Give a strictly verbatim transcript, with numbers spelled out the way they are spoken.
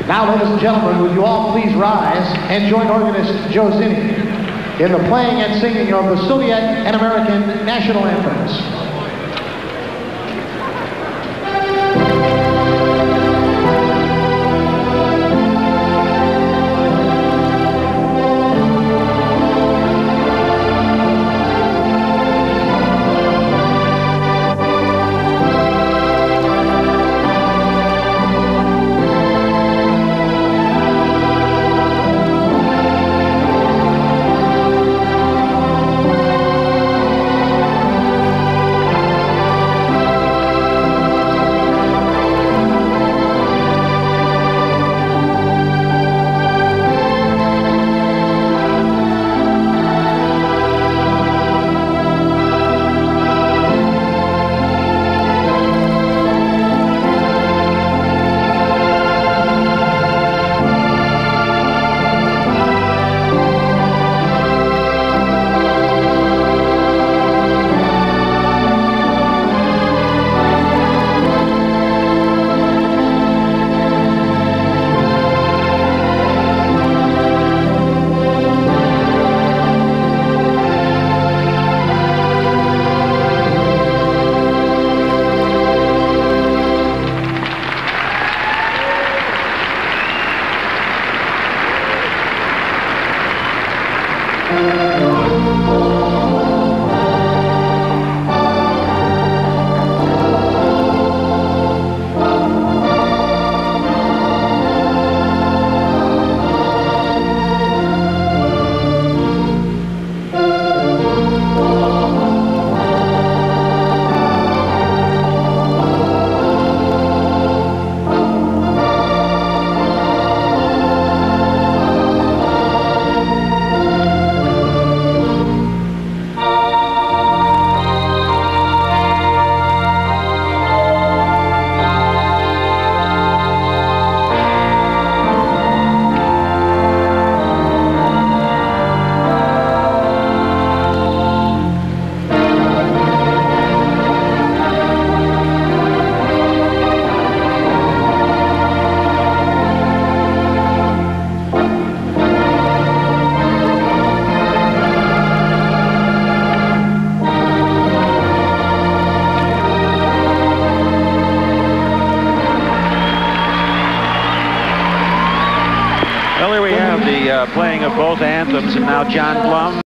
Now, ladies and gentlemen, would you all please rise and join organist Joe Zinni in the playing and singing of the Soviet and American national anthems. Well, here we have the uh, playing of both anthems, and now John Blum